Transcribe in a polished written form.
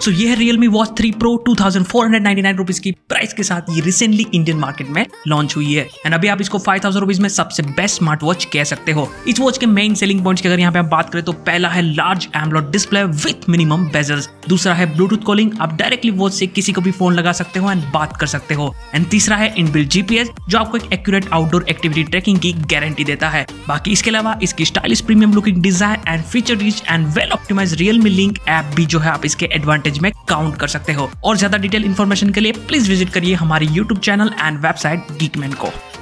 दोस्तों ये है Realme Watch 3 Pro 2499 रुपीज की प्राइस के साथ ये रिसेंटली इंडियन मार्केट में लॉन्च हुई है एंड अभी आप इसको 5000 रुपीज में सबसे बेस्ट स्मार्ट वॉच कह सकते हो। इस वॉच के मेन सेलिंग पॉइंट्स की अगर यहाँ पे आप बात करें तो पहला है large AMOLED display with minimum bezels, दूसरा है ब्लूटूथ कॉलिंग, आप डायरेक्टली वॉच से किसी को भी फोन लगा सकते हो एंड बात कर सकते हो एंड तीसरा है इनबिल्ट जीपीएस जो आपको एक एक्यूरेट आउटडोर एक्टिविटी ट्रैकिंग की गारंटी देता है। बाकी इसके अलावा इसकी stylish premium looking design and feature rich and well optimised Realme Link app भी जो है आप इसके एडवांटेज में काउंट कर सकते हो। और ज्यादा डिटेल इंफॉर्मेशन के लिए प्लीज विजिट करिए हमारे YouTube channel and website Geekman को।